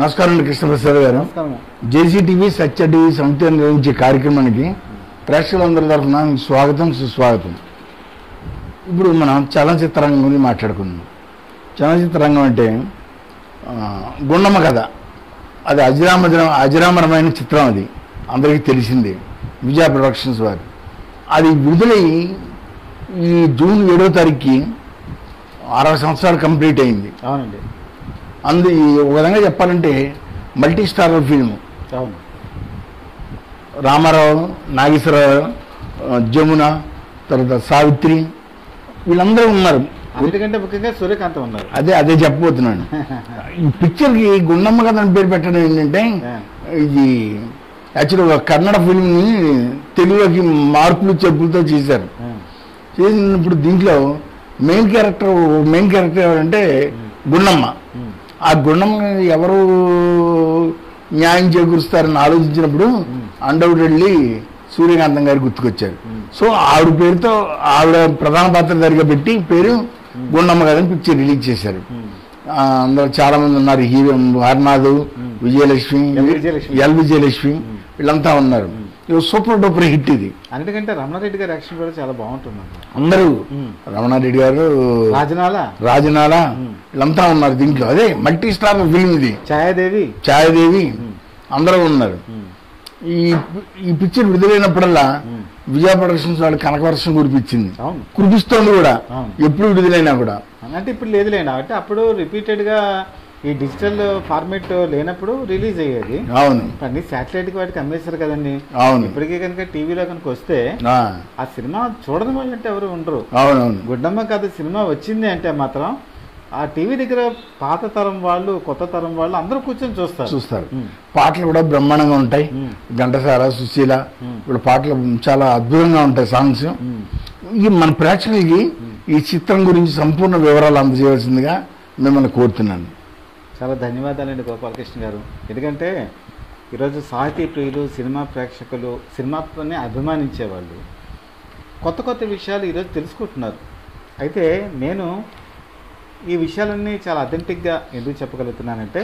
నమస్కారం అండి కృష్ణప్రసాద్ గారు. నమస్కారం. జేసీ టీవీ సత్య టీవీ సంస్థ నిర్వహించే కార్యక్రమానికి ప్రేక్షకులందరి తరఫున స్వాగతం సుస్వాగతం. ఇప్పుడు మనం చలనచిత్ర రంగం గురించి మాట్లాడుకుందాం. చలనచిత్ర రంగం అంటే గుండమ్మ కథ, అది అజరామరమైన చిత్రం, అది అందరికీ తెలిసిందే. విజయ ప్రొడక్షన్స్ వారు అది విడుదలయ్యి ఈ జూన్ 7వ తారీఖుకి 60 సంవత్సరాలు కంప్లీట్ అయింది. అవునండి. ఒక విధంగా చెప్పాలంటే మల్టీ స్టారర్ ఫిల్మ్. అవును. రామారావు, నాగేశ్వరరావు, జమున, తర్వాత సావిత్రి, వీళ్ళందరూ ఉన్నారు. అందుకంటే ముఖ్యంగా సూర్యకాంత్ ఉన్నారు. అదే చెప్పబోతున్నాను. ఈ పిక్చర్కి గుండమ్మ కథ అని పేరు పెట్టడం ఏంటంటే, ఇది యాక్చువల్గా కన్నడ ఫిల్మ్ని తెలుగులోకి మార్పులు చెప్పులతో చేశారు. చేసినప్పుడు దీంట్లో మెయిన్ క్యారెక్టర్ ఎవరంటే గుండమ్మ. ఆ గుండమ్మ ఎవరు న్యాయం చేకూరుస్తారని ఆలోచించినప్పుడు అన్డౌటెడ్లీ సూర్యకాంతం గారు గుర్తుకొచ్చారు. సో ఆవిడ పేరుతో ఆవిడ ప్రధాన పాత్రధారిగా పెట్టి పేరు గుండమ్మ కథని పిక్చర్ రిలీజ్ చేశారు. అందులో చాలా మంది ఉన్నారు. హీరో హర్నాథ్, విజయలక్ష్మి, ఎల్ విజయలక్ష్మి, వీళ్ళంతా ఉన్నారు. సూపర్ డూపర్ హిట్ ఇది. అందుకంటే రమణారెడ్డి గారి యాక్షన్ కూడా చాలా బాగుంటుంది. అందరూ రమణారెడ్డి గారు, రాజనాల వీళ్ళంతా ఉన్నారు దీంట్లో. అదే మల్టీ స్టార్ ఫిల్మ్ ఇది. ఛాయాదేవి అందరూ ఉన్నారు. ఈ పిక్చర్ విడుదలైనప్పుడల్లా విజయ ప్రొడక్షన్స్ వాళ్ళు కనకవర్షం కురిపిస్తోంది కూడా, ఎప్పుడు విడుదలైనా కూడా. అంటే ఇప్పుడు లేదులేండి. అంటే అప్పుడు రిపీటెడ్ గా ఈ డిజిటల్ ఫార్మేట్ లేనప్పుడు రిలీజ్ అయ్యేది. అవును. అన్ని శాటిలైట్ వాటికి అమ్మేశారు కదండి. అవును. ఇప్పటికే కనుక టీవీలో కనుక వస్తే ఆ సినిమా చూడని వాళ్ళు అంటే ఎవరు ఉండరు. అవునవును. గుడ్డమ్మ కథ సినిమా వచ్చింది అంటే మాత్రం ఆ టీవీ దగ్గర పాత తరం వాళ్ళు, కొత్త తరం వాళ్ళు అందరూ కూర్చొని చూస్తారు. పాటలు కూడా బ్రహ్మాండంగా ఉంటాయి. ఘంటసాల, సుశీల వీళ్ళ పాటలు చాలా అద్భుతంగా ఉంటాయి సాంగ్స్. ఈ మన ప్రేక్షకులకి ఈ చిత్రం గురించి సంపూర్ణ వివరాలు అందజేయవలసిందిగా మిమ్మల్ని కోరుతున్నాను. చాలా ధన్యవాదాలండి గోపాలకృష్ణ గారు. ఎందుకంటే ఈరోజు సాహితీ ప్రియులు, సినిమా ప్రేక్షకులు, సినిమాని అభిమానించేవాళ్ళు కొత్త కొత్త విషయాలు ఈరోజు తెలుసుకుంటున్నారు. అయితే నేను ఈ విషయాలన్నీ చాలా అథెంటిక్గా ఎందుకు చెప్పగలుగుతున్నానంటే,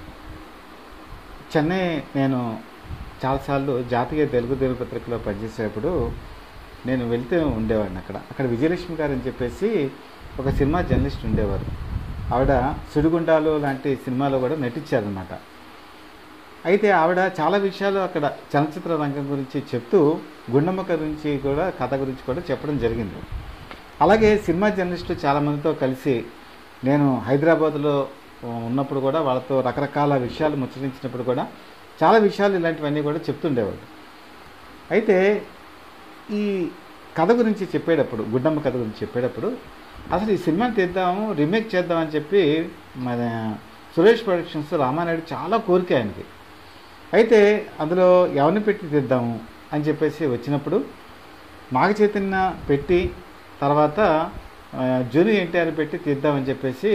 చెన్నై నేను చాలాసార్లు జాతీయ తెలుగు దినపత్రికలో పనిచేసేటప్పుడు నేను వెళ్తూ ఉండేవాడిని. అక్కడ విజయలక్ష్మి గారు అని చెప్పేసి ఒక సినిమా జర్నలిస్ట్ ఉండేవారు. ఆవిడ సుడిగుండాలు లాంటి సినిమాలో కూడా నటించారనమాట. అయితే ఆవిడ చాలా విషయాలు అక్కడ చలనచిత్ర రంగం గురించి చెప్తూ గుండమ్మ గురించి కూడా, కథ గురించి కూడా చెప్పడం జరిగింది. అలాగే సినిమా జర్నలిస్టు చాలామందితో కలిసి నేను హైదరాబాద్లో ఉన్నప్పుడు కూడా వాళ్ళతో రకరకాల విషయాలు ముచ్చరించినప్పుడు కూడా చాలా విషయాలు ఇలాంటివన్నీ కూడా చెప్తుండేవాళ్ళు. అయితే ఈ కథ గురించి చెప్పేటప్పుడు, గుండమ్మ కథ గురించి చెప్పేటప్పుడు అసలు ఈ సినిమాని తీద్దాము, రీమేక్ చేద్దామని చెప్పి మన సురేష్ ప్రొడక్షన్స్ రామానాయుడు చాలా కోరిక ఆయనకి. అయితే అందులో ఎవరిని పెట్టి తీద్దాము అని చెప్పేసి వచ్చినప్పుడు నాగ చైతన్య పెట్టి తర్వాత జూనియర్ ఎన్టీఆర్ పెట్టి తీద్దామని చెప్పేసి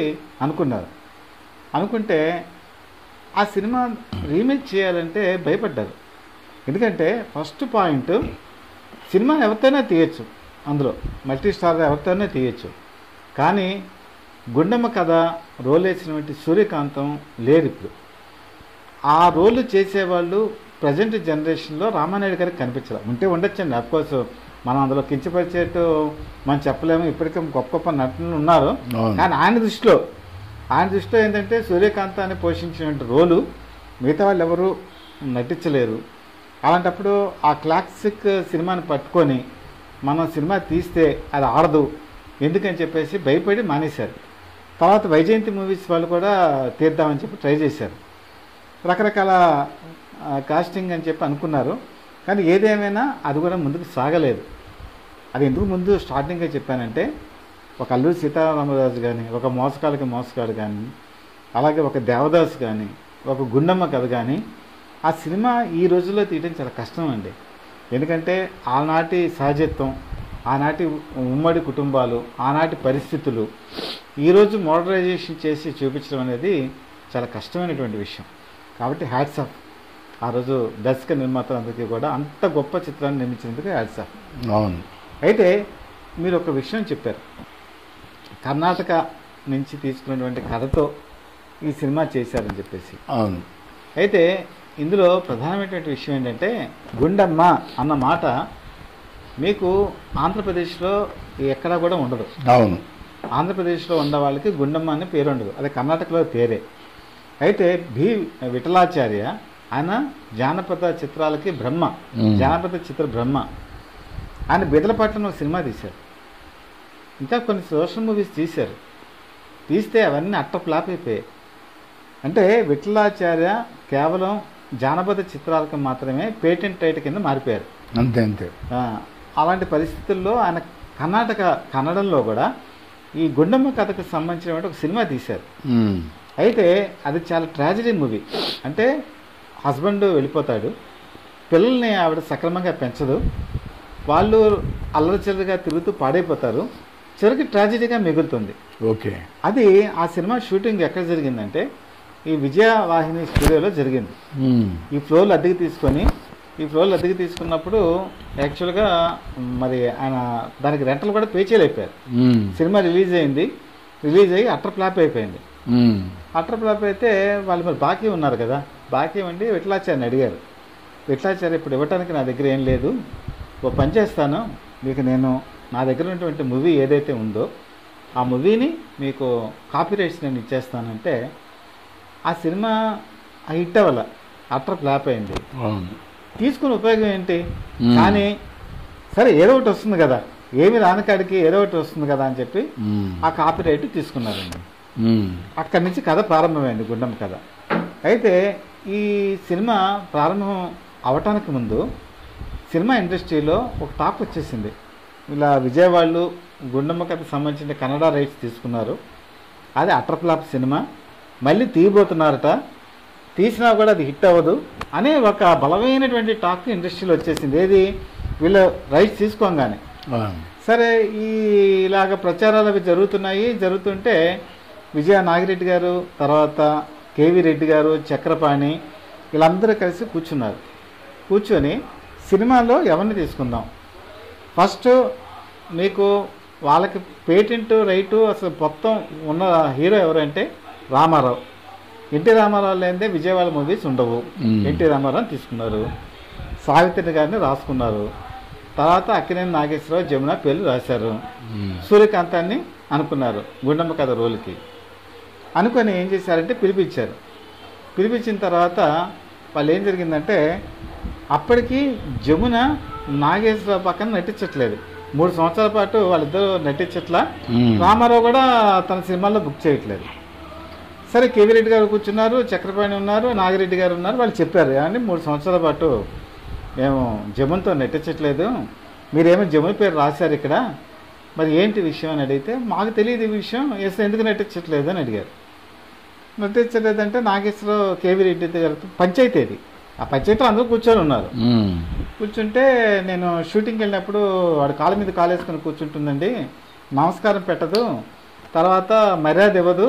అనుకుంటే ఆ సినిమా రీమేక్ చేయాలంటే భయపడ్డారు. ఎందుకంటే ఫస్ట్ పాయింట్, సినిమా ఎవరితోనే తీయచ్చు, అందులో మల్టీ స్టార్ ఎవరితోనే తీయచ్చు. కానీ గుండమ్మ కథ రోల్ వేసినటువంటి సూర్యకాంతం లేరు ఇప్పుడు. ఆ రోల్ చేసేవాళ్ళు ప్రజెంట్ జనరేషన్లో రామానాయుడు గారికి కనిపించారు. ఉంటే ఉండొచ్చండి, అఫ్కోర్స్ మనం అందులో కించపరిచేట్టు మనం చెప్పలేము. ఇప్పటికే గొప్ప గొప్ప నటులు ఉన్నారు. కానీ ఆయన దృష్టిలో ఏంటంటే సూర్యకాంతాన్ని పోషించినటువంటి రోలు మిగతా వాళ్ళు ఎవరు నటించలేరు. అలాంటప్పుడు ఆ క్లాసిక్ సినిమాని పట్టుకొని మనం సినిమా తీస్తే అది ఆడదు ఎందుకని చెప్పేసి భయపడి మానేశారు. తర్వాత వైజయంతి మూవీస్ వాళ్ళు కూడా తీద్దామని చెప్పి ట్రై చేశారు. రకరకాల కాస్టింగ్ అని చెప్పి అనుకున్నారు. కానీ ఏదేమైనా అది కూడా ముందుకు సాగలేదు. అది ఎందుకు ముందు స్టార్టింగ్గా చెప్పానంటే, ఒక అల్లూరి సీతారామరాజు కానీ, ఒక మోసగాడు కానీ, అలాగే ఒక దేవదాస్ కానీ, ఒక గుండమ్మ కథ కానీ ఆ సినిమా ఈ రోజుల్లో తీయడం చాలా కష్టం అండి. ఎందుకంటే ఆనాటి సహజత్వం, ఆనాటి ఉమ్మడి కుటుంబాలు, ఆనాటి పరిస్థితులు ఈరోజు మోడర్నైజేషన్ చేసి చూపించడం అనేది చాలా కష్టమైనటువంటి విషయం. కాబట్టి హ్యాట్స్ ఆఫ్ ఆ రోజు దర్శక నిర్మాతలందరికీ కూడా, అంత గొప్ప చిత్రాన్ని నిర్మించినందుకు హ్యాట్స్ ఆఫ్. అవును. అయితే మీరు ఒక విషయం చెప్పారు, కర్ణాటక నుంచి తీసుకున్నటువంటి కథతో ఈ సినిమా చేశారని చెప్పేసి. అవును. అయితే ఇందులో ప్రధానమైనటువంటి విషయం ఏంటంటే గుండమ్మ అన్న మాట మీకు ఆంధ్రప్రదేశ్లో ఎక్కడా కూడా ఉండదు. అవును. ఆంధ్రప్రదేశ్లో ఉన్న వాళ్ళకి గుండమ్మ అనే పేరు ఉండదు, అది కర్ణాటకలో పేరే. అయితే బి విఠలాచార్య ఆయన జానపద చిత్రాలకి బ్రహ్మ, జానపద చిత్ర బ్రహ్మ. ఆయన బిదలపట్నం ఒక సినిమా తీశారు, ఇంకా కొన్ని సోషల్ మూవీస్ తీశారు. తీస్తే అవన్నీ అట్ట ఫ్లాప్ అయిపోయాయి. అంటే విఠలాచార్య కేవలం జానపద చిత్రాలకు మాత్రమే పేటెంట్ రైట్ కింద మారిపోయారు. అంతే అంతే. అలాంటి పరిస్థితుల్లో ఆయన కన్నడంలో కూడా ఈ గుండమ్మ కథకు సంబంధించిన ఒక సినిమా తీశారు. అయితే అది చాలా ట్రాజడీ మూవీ. అంటే హస్బెండ్ వెళ్ళిపోతాడు, పిల్లల్ని ఆవిడ సక్రమంగా పెంచదు, వాళ్ళు అల్లరిచిల్లరిగా తిరుగుతూ పాడైపోతారు, చివరికి ట్రాజడీగా మిగులుతుంది. ఓకే. అది ఆ సినిమా షూటింగ్ ఎక్కడ జరిగిందంటే ఈ విజయవాహిని స్టూడియోలో జరిగింది. ఈ ఫ్లోర్లు అద్దెకి తీసుకున్నప్పుడు యాక్చువల్గా మరి ఆయన దానికి రెంటలు కూడా పే చేయలేకపోయారు. సినిమా రిలీజ్ అయ్యి అట్టర్ ఫ్లాప్ అయిపోయింది. అట్టర్ ఫ్లాప్ అయితే వాళ్ళు మరి బాకీ ఉన్నారు కదా, బాకీ ఉండి విఠలాచార్యని అడిగారు. విఠలాచార్య ఇప్పుడు ఇవ్వటానికి నా దగ్గర ఏం లేదు, ఓ పని చేస్తాను, మీకు నేను నా దగ్గర ఉన్నటువంటి మూవీ ఏదైతే ఉందో ఆ మూవీని మీకు కాపీ రైట్స్ నేను ఇచ్చేస్తానంటే ఆ సినిమా హిట్ అవ్వాల, అట్టర్ ఫ్లాప్ అయింది. తీసుకుని ఉపయోగం ఏంటి? కానీ సరే ఏదో ఒకటి వస్తుంది కదా, ఏమి రానికాడికి ఏదో ఒకటి వస్తుంది కదా అని చెప్పి ఆ కాపీ రైట్ తీసుకున్నారండి. అక్కడి నుంచి కథ ప్రారంభమైంది, గుండమ్మ కథ. అయితే ఈ సినిమా ప్రారంభం అవటానికి ముందు సినిమా ఇండస్ట్రీలో ఒక టాక్ వచ్చేసింది, ఇలా విజయవాడలో గుండమ్మ కథకు సంబంధించిన కన్నడ రైట్స్ తీసుకున్నారు, అది అట్టర్ ఫ్లాప్ సినిమా, మళ్ళీ తీయబోతున్నారట, తీసినా కూడా అది హిట్ అవ్వదు అనే ఒక బలమైనటువంటి టాక్ ఇండస్ట్రీలో వచ్చేసింది. ఏది వీళ్ళు రైట్స్ తీసుకోగానే. సరే ఇలాగ ప్రచారాలు అవి జరుగుతుంటే విజయ నాగిరెడ్డి గారు, తర్వాత కేవీ రెడ్డి గారు, చక్రపాణి వీళ్ళందరూ కలిసి కూర్చొని సినిమాలో ఎవరిని తీసుకుందాం, ఫస్ట్ మీకు వాళ్ళకి పేటెంట్ రైటు అసలు మొత్తం ఉన్న హీరో ఎవరంటే రామారావు. ఎన్టీ రామారావు లేదే విజయవాడ మూవీస్ ఉండవు. ఎన్టీ రామారావు తీసుకున్నారు, సావిత్రి గారిని రాసుకున్నారు, తర్వాత అక్కినేని నాగేశ్వరరావు, జమున పేర్లు రాశారు, సూర్యకాంతాన్ని అనుకున్నారు గుండమ్మ కథ రోల్కి. అనుకొని ఏం చేశారంటే పిలిపించిన తర్వాత వాళ్ళు ఏం జరిగిందంటే అప్పటికి జమున నాగేశ్వరరావు పక్కన నటించట్లేదు, 3 సంవత్సరాల పాటు వాళ్ళిద్దరూ నటించట్లా, రామారావు కూడా తన సినిమాల్లో బుక్ చేయట్లేదు. సరే కేవీ రెడ్డి గారు కూర్చున్నారు, చక్రపాణి ఉన్నారు, నాగిరెడ్డి గారు ఉన్నారు. వాళ్ళు చెప్పారు, ఏమండి 3 సంవత్సరాల పాటు మేము జమున్తో నటించట్లేదు, మీరేమో జమున్ పేరు రాశారు ఇక్కడ, మరి ఏంటి విషయం అని అడిగితే మాకు తెలియదు ఈ విషయం, ఎందుకు నటించట్లేదు అని అడిగారు. నటించలేదంటే నాగేశ్వరరావు కేవీ రెడ్డి గారితో పంచాయతీ, అది ఆ పంచాయతీలో అందరూ కూర్చొని ఉన్నారు. కూర్చుంటే నేను షూటింగ్కి వెళ్ళినప్పుడు వాడు కాళ్ళ మీద కాలేసుకొని కూర్చుంటుందండి, నమస్కారం పెట్టదు, తర్వాత మర్యాద ఇవ్వదు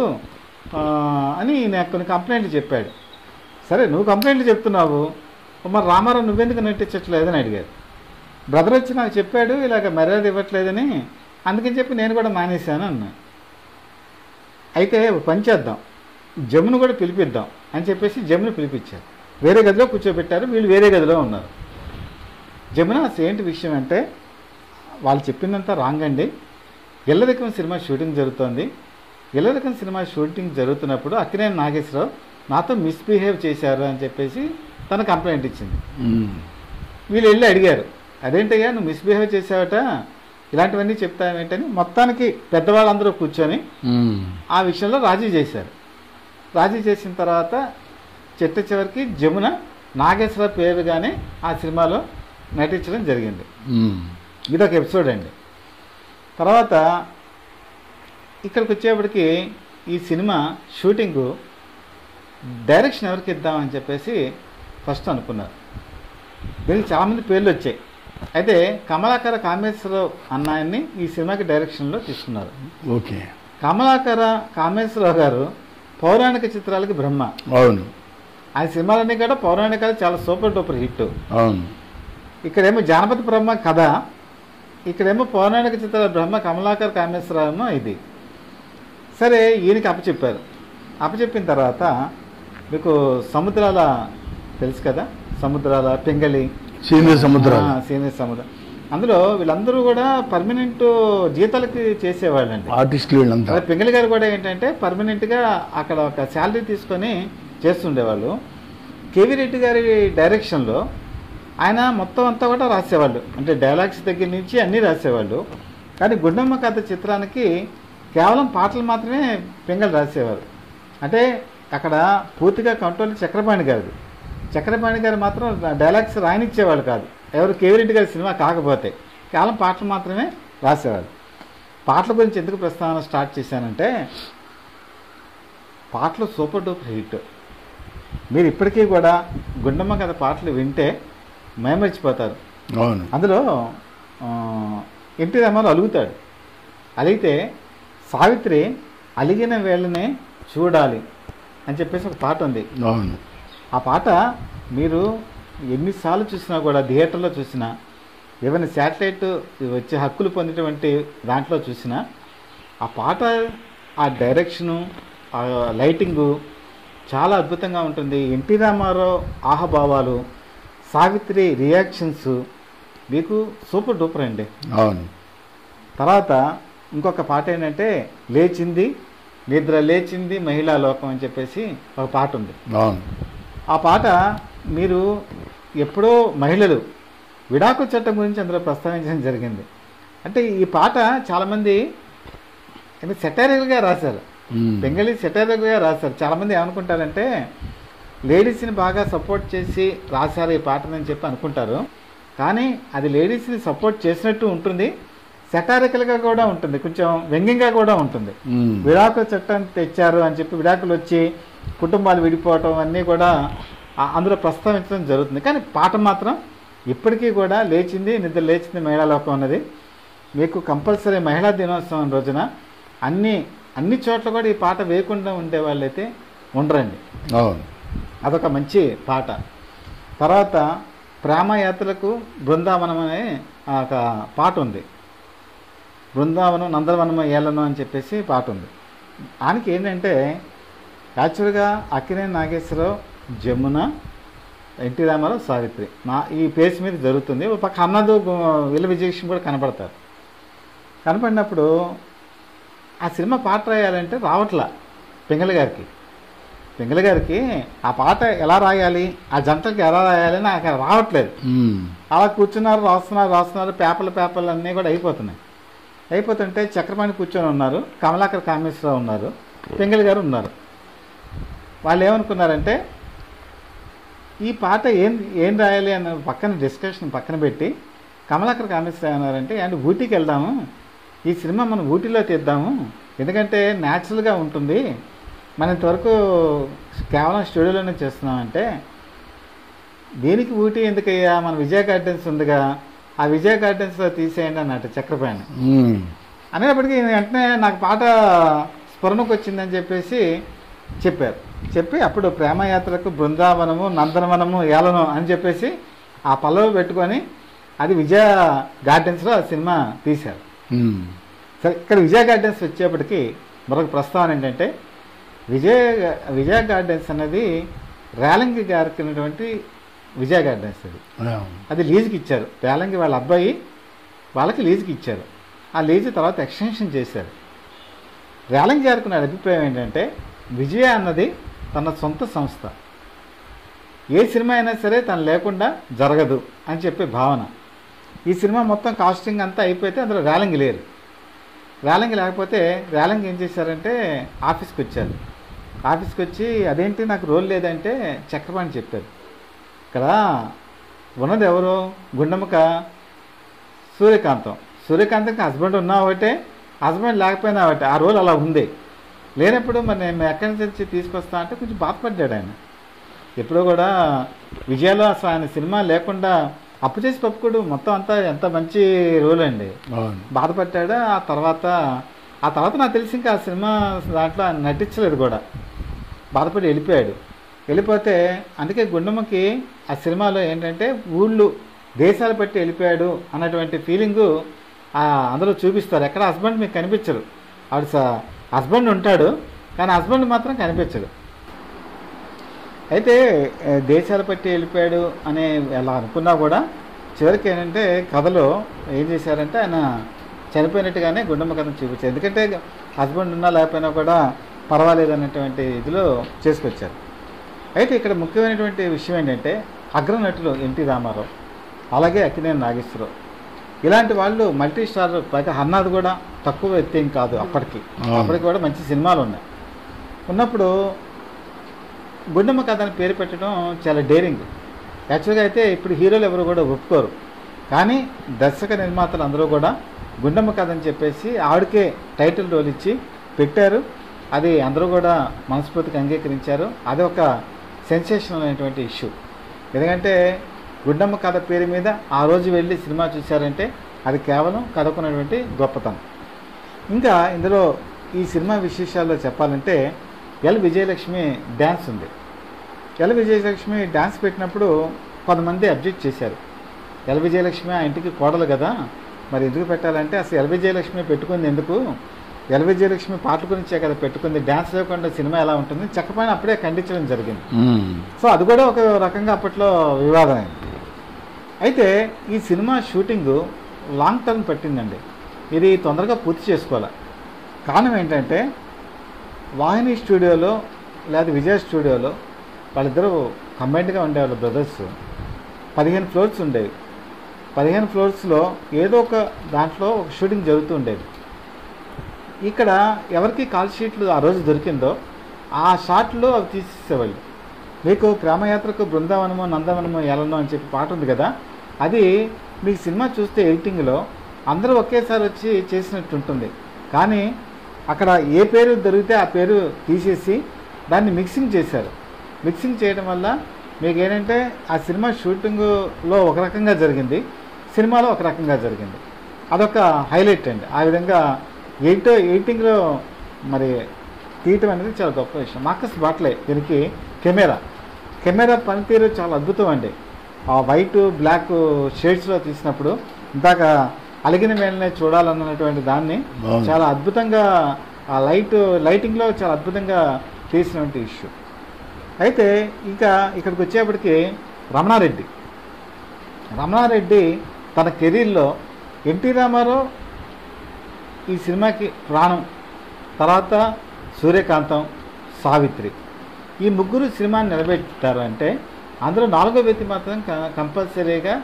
అని నాకు కొన్ని కంప్లైంట్లు చెప్పాడు. సరే నువ్వు కంప్లైంట్లు చెప్తున్నావు, మరి రామారావు నువ్వెందుకు నటించట్లేదని అడిగారు. బ్రదర్ వచ్చి నాకు చెప్పాడు ఇలాగ మర్యాద ఇవ్వట్లేదని, అందుకని చెప్పి నేను కూడా మానేశాను అన్నా. అయితే పని చేద్దాం, జమును కూడా పిలిపిద్దాం అని చెప్పేసి జమును పిలిపించారు, వేరే గదిలో కూర్చోబెట్టారు, వీళ్ళు వేరే గదిలో ఉన్నారు. జమున ఏంటి విషయం అంటే వాళ్ళు చెప్పిందంతా రాంగ్ అండి, ఇల్లరికం సినిమా షూటింగ్ జరుగుతోంది, ఇల్లరికం సినిమా షూటింగ్ జరుగుతున్నప్పుడు అక్కినేని నాగేశ్వరరావు నాతో మిస్బిహేవ్ చేశారు అని చెప్పేసి తన కంప్లైంట్ ఇచ్చింది. వీళ్ళు వెళ్ళి అడిగారు, అదేంటయ్యా నువ్వు మిస్బిహేవ్ చేసావట, ఇలాంటివన్నీ చెప్తావేంటని మొత్తానికి పెద్దవాళ్ళందరూ కూర్చొని ఆ విషయంలో రాజీ చేశారు. రాజీ చేసిన తర్వాత చివరికి జమున నాగేశ్వర పేరుగానే ఆ సినిమాలో నటించడం జరిగింది. ఇదొక ఎపిసోడ్ అండి. తర్వాత ఇక్కడికి వచ్చేప్పటికి ఈ సినిమా షూటింగు డైరెక్షన్ ఎవరికి ఇద్దామని చెప్పేసి ఫస్ట్ అనుకున్నారు. దీనికి చాలామంది పేర్లు వచ్చాయి. అయితే కమలాకర కామేశ్వరరావు అన్నాయన్ని ఈ సినిమాకి డైరెక్షన్లో తీసుకున్నారు. ఓకే. కమలాకర కామేశ్వరరావు గారు పౌరాణిక చిత్రాలకి బ్రహ్మ. అవును. ఆయన సినిమాలన్నీ కూడా పౌరాణికాలు చాలా సూపర్ డూపర్ హిట్. అవును. ఇక్కడేమో జానపద బ్రహ్మ కథ, ఇక్కడేమో పౌరాణిక చిత్రాల బ్రహ్మ కమలాకర కామేశ్వరరావు ఇది. సరే ఈయనకి అప్పచెప్పారు. అప్పచెప్పిన తర్వాత మీకు సముద్రాల తెలుసు కదా, సముద్రాల పింగళి, సీనియర్ సముద్రాలు. సీనియర్ సముద్రం, అందులో వీళ్ళందరూ కూడా పర్మనెంట్ జీతాలకి చేసేవాళ్ళండి ఆర్టిస్టులు వీళ్ళంతా. అదే పింగళి గారు కూడా ఏంటంటే పర్మనెంట్గా అక్కడ ఒక శాలరీ తీసుకొని చేస్తుండేవాళ్ళు. కేవీ రెడ్డి గారి డైరెక్షన్లో ఆయన మొత్తం అంతా కూడా రాసేవాళ్ళు, అంటే డైలాగ్స్ దగ్గర నుంచి అన్నీ రాసేవాళ్ళు. కానీ గుండమ్మ కథ చిత్రానికి కేవలం పాటలు మాత్రమే పింగళి రాసేవారు. అంటే అక్కడ పూర్తిగా కంట్రోల్ చక్రపాణి గారిది. చక్రపాణి గారు మాత్రం డైలాగ్స్ రాయనిచ్చేవాళ్ళు కాదు, ఎవరు కేవీ రెడ్డి గారి సినిమా కాకపోతే కేవలం పాటలు మాత్రమే రాసేవాళ్ళు. పాటల గురించి ఎందుకు ప్రస్తావన స్టార్ట్ చేశానంటే, పాటలు సూపర్ డూపర్ హిట్. మీరు ఇప్పటికీ కూడా గుండమ్మ కథ పాటలు వింటే మైమరిచిపోతారు. అవును. అందులో ఎన్టీ రామారావు అలుగుతాడు. అలిగితే సావిత్రి అలిగిన వేళ్ళనే చూడాలి అని చెప్పేసి ఒక పాట ఉంది. అవును. ఆ పాట మీరు ఎన్నిసార్లు చూసినా కూడా, థియేటర్లో చూసినా, ఏమైనా శాటిలైట్ వచ్చే హక్కులు పొందేటువంటి దాంట్లో చూసినా, ఆ పాట, ఆ డైరెక్షను, ఆ లైటింగు చాలా అద్భుతంగా ఉంటుంది. ఎన్టీ రామారావు ఆహభావాలు, సావిత్రి రియాక్షన్స్ మీకు సూపర్ డూపర్ అండి. అవును. తర్వాత ఇంకొక పాట ఏంటంటే, లేచింది నిద్ర లేచింది మహిళా లోకం అని చెప్పేసి ఒక పాట ఉంది. అవును. ఆ పాట మీరు ఎప్పుడో మహిళలు విడాకుల చట్టం గురించి అందులో ప్రస్తావించడం జరిగింది. అంటే ఈ పాట చాలామంది సెటైరికల్గా రాశారు, బెంగాలీ సెటైరికల్గా రాశారు. చాలామంది ఏమనుకుంటారంటే లేడీస్ని బాగా సపోర్ట్ చేసి రాశారు ఈ పాటని చెప్పి అనుకుంటారు. కానీ అది లేడీస్ని సపోర్ట్ చేసినట్టు ఉంటుంది, సెటారికల్గా కూడా ఉంటుంది, కొంచెం వ్యంగ్యంగా కూడా ఉంటుంది. విడాకుల చట్టం తెచ్చారు అని చెప్పి విడాకులు వచ్చి కుటుంబాలు విడిపోవటం అన్నీ కూడా అందులో ప్రస్తావించడం జరుగుతుంది. కానీ పాట మాత్రం ఇప్పటికీ కూడా లేచింది నిద్ర లేచింది మహిళా లోకం అన్నది మీకు కంపల్సరీ మహిళా దినోత్సవం రోజున అన్ని చోట్ల కూడా ఈ పాట వేయకుండా ఉండే వాళ్ళైతే ఉండరండి. అదొక మంచి పాట. తర్వాత ప్రేమయాత్రలకు బృందావనం అనే ఒక పాట ఉంది. బృందావనం నందనవనం ఏలను అని చెప్పేసి పాట ఉంది. దానికి ఏంటంటే యాక్చువల్గా అక్కినేని నాగేశ్వరరావు, జమున, ఎన్టీ రామారావు, సావిత్రి ఈ పేస్ మీద జరుగుతుంది. ఒక పక్క అన్నదు విల్ల విజయలక్ష్మి కూడా కనపడతారు. కనపడినప్పుడు ఆ సినిమా పాట రాయాలంటే రావట్లా పింగళి గారికి ఆ పాట ఎలా రాయాలి, ఆ జంటకి ఎలా రాయాలి నాకు రావట్లేదు. అలా కూర్చున్నారు, రాస్తున్నారు, పేపర్లు అన్నీ కూడా అయిపోతుంటే చక్రపాణి కూర్చొని ఉన్నారు, కమలాకర్ కామేశ్వరరావు ఉన్నారు, పింగళి గారు ఉన్నారు. వాళ్ళు ఏమనుకున్నారంటే ఈ పాట ఏం రాయాలి అన్న డిస్కషన్ పక్కన పెట్టి కమలాకర్ కామేశ్వరరావు అన్నారంటే అండ్ ఊటీకి వెళ్దాము, ఈ సినిమా మనం ఊటీలో తీద్దాము, ఎందుకంటే న్యాచురల్గా ఉంటుంది, మనం ఇంతవరకు కేవలం స్టూడియోలోనే చేస్తున్నామంటే దీనికి ఊటీ ఎందుకయ్యా, మన విజయ గార్డెన్స్ ఉందిగా, ఆ విజయ గార్డెన్స్లో తీసేయండి అన్నట్టు చక్రపాణి అనేటప్పటికీ వెంటనే నాకు పాట స్ఫురణకు వచ్చిందని చెప్పేసి చెప్పి అప్పుడు ప్రేమయాత్రకు బృందావనము నందనవనము ఏలను అని చెప్పేసి ఆ పల్లవి పెట్టుకొని అది విజయ గార్డెన్స్లో ఆ సినిమా తీశారు. సరే, ఇక్కడ విజయ గార్డెన్స్ వచ్చేప్పటికి మరొక ప్రస్తావన ఏంటంటే విజయ గార్డెన్స్ అనేది రేలంగి గారికి ఉన్నటువంటి విజయ గార్డెన్స్ అది లీజుకి ఇచ్చారు. రేలంగి వాళ్ళ అబ్బాయి వాళ్ళకి లీజుకి ఇచ్చారు. ఆ లీజు తర్వాత ఎక్స్టెన్షన్ చేశారు. రేలంగి గారికి ఉన్న అభిప్రాయం ఏంటంటే విజయ అన్నది తన సొంత సంస్థ, ఏ సినిమా అయినా సరే తను లేకుండా జరగదు అని చెప్పే భావన. ఈ సినిమా మొత్తం కాస్టింగ్ అంతా అయిపోతే అందులో రేలంగి లేరు. రేలంగి లేకపోతే రేలంగి ఏం చేశారంటే ఆఫీస్కి వచ్చి అదేంటి నాకు రోల్ లేదంటే చక్రపాణి చెప్పారు, ఇక్కడ ఉన్నది ఎవరు, గుండమ్మక సూర్యకాంతంకి హస్బెండ్ ఉన్నా ఒకటే, హస్బెండ్ లేకపోయినా ఒకటే, ఆ రోల్ అలా ఉంది. లేనప్పుడు మరి నేను ఎక్కడి నుంచి తీసుకొస్తా అంటే కొంచెం బాధపడ్డాడు ఆయన. ఎప్పుడో కూడా విజయాలో అసలు ఆయన సినిమా లేకుండా అప్పు చేసి పప్పుకోడు మొత్తం అంతా ఎంత మంచి రోల్ అండి. బాధపడ్డాడు. ఆ తర్వాత నాకు తెలిసి ఇంకా ఆ సినిమా దాంట్లో ఆయన నటించలేదు కూడా, బాధపడి వెళ్ళిపోతే అందుకే గుండమ్మకి ఆ సినిమాలో ఏంటంటే ఊళ్ళు దేశాలు బట్టి వెళ్ళిపోయాడు అన్నటువంటి ఫీలింగు అందులో చూపిస్తారు. ఎక్కడ హస్బెండ్ మీకు కనిపించరు, ఆవిడ హస్బెండ్ ఉంటాడు కానీ హస్బెండ్ మాత్రం కనిపించడు. అయితే దేశాల పట్టి వెళ్ళిపోయాడు అనే అలా అనుకున్నా కూడా చివరికి ఏంటంటే కథలో ఏం చేశారంటే ఆయన చనిపోయినట్టుగానే గుండమ్మ కథను చూపించారు. ఎందుకంటే హస్బెండ్ ఉన్నా లేకపోయినా కూడా పర్వాలేదు అన్నటువంటి ఇదిలో చేసుకొచ్చారు. అయితే ఇక్కడ ముఖ్యమైనటువంటి విషయం ఏంటంటే అగ్రనటులు ఎన్టీ రామారావు, అలాగే అక్కినేని నాగేశ్వరరావు, ఇలాంటి వాళ్ళు మల్టీ స్టార్, పైగా హర్నాథ్ కూడా తక్కువ వ్యక్తి ఏం కాదు. అప్పటికి కూడా మంచి సినిమాలు ఉన్నాయి. ఉన్నప్పుడు గుండమ్మ కథ అని పేరు పెట్టడం చాలా డేరింగ్. యాక్చువల్గా అయితే ఇప్పుడు హీరోలు ఎవరు కూడా ఒప్పుకోరు, కానీ దర్శక నిర్మాతలు అందరూ కూడా గుండమ్మ కథ అని చెప్పేసి ఆవిడకే టైటిల్ రోల్ ఇచ్చి పెట్టారు. అది అందరూ కూడా మనస్ఫూర్తిగా అంగీకరించారు. అది ఒక సెన్సేషనల్ అయినటువంటి ఇష్యూ. ఎందుకంటే గుండమ్మ కథ పేరు మీద ఆ రోజు వెళ్ళి సినిమా చూశారంటే అది కేవలం కథకున్నటువంటి గొప్పతనం. ఇంకా ఇందులో ఈ సినిమా విశేషాల్లో చెప్పాలంటే ఎల్ విజయలక్ష్మి డ్యాన్స్ ఉంది. ఎల్ విజయలక్ష్మి డ్యాన్స్ పెట్టినప్పుడు కొంతమంది అబ్జెక్ట్ చేశారు. ఎల్ విజయలక్ష్మి ఆ ఇంటికి కోడలు కదా, మరి ఎందుకు పెట్టాలంటే అసలు ఎల్ విజయలక్ష్మి పెట్టుకుంది ఎందుకు, ఎల్ విజయలక్ష్మి పాటల గురించే కదా పెట్టుకుంది, డ్యాన్స్ లేకుండా సినిమా ఎలా ఉంటుంది, చక్కపైన అప్పుడే ఖండించడం జరిగింది. సో అది కూడా ఒక రకంగా అప్పట్లో వివాదం అయింది. అయితే ఈ సినిమా షూటింగ్ లాంగ్ టర్మ్ పట్టిందండి. ఇది తొందరగా పూర్తి చేసుకోవాలి. కారణం ఏంటంటే వాహిని స్టూడియోలో లేదా విజయ స్టూడియోలో వాళ్ళిద్దరూ కంబైన్డ్గా ఉండేవాళ్ళు బ్రదర్స్. 15 ఫ్లోర్స్ ఉండేవి. 15 ఫ్లోర్స్లో ఏదో ఒక దాంట్లో ఒక షూటింగ్ జరుగుతూ ఉండేది. ఇక్కడ ఎవరికి కాల్ షీట్లు ఆ రోజు దొరికిందో ఆ షాట్లో అవి తీసేసేవాళ్ళు. మీకు ప్రేమయాత్రకు బృందావనమో నందవనమో ఎలనో అని చెప్పి పాట ఉంది కదా, అది మీకు సినిమా చూస్తే ఎడిటింగ్లో అందరూ ఒకేసారి వచ్చి చేసినట్టు ఉంటుంది. కానీ అక్కడ ఏ పేరు దొరికితే ఆ పేరు తీసేసి దాన్ని మిక్సింగ్ చేశారు. మిక్సింగ్ చేయడం వల్ల మీకు ఏంటంటే ఆ సినిమా షూటింగ్లో ఒక రకంగా జరిగింది, సినిమాలో ఒక రకంగా జరిగింది. అదొక హైలైట్ అండి. ఆ విధంగా ఎడిటింగ్లో మరి తీయటం అనేది చాలా గొప్ప విషయం. మార్కస్ బాట్లే దీనికి కెమెరా పనితీరు చాలా అద్భుతం అండి. ఆ వైట్ బ్లాక్ షేడ్స్లో తీసినప్పుడు ఇందాక అలిగిన వేళనే చూడాలన్నటువంటి దాన్ని చాలా అద్భుతంగా ఆ లైటింగ్లో చాలా అద్భుతంగా తీసినటువంటి ఇష్యూ. అయితే ఇంకా ఇక్కడికి వచ్చేప్పటికి రమణారెడ్డి తన కెరీర్లో ఎన్టీ రామారావు ఈ సినిమాకి ప్రాణం, తర్వాత సూర్యకాంతం, సావిత్రి, ఈ ముగ్గురు సినిమాని నిలబెట్టారు. అంటే అందులో 4వ వ్యక్తి మాత్రం కంపల్సరీగా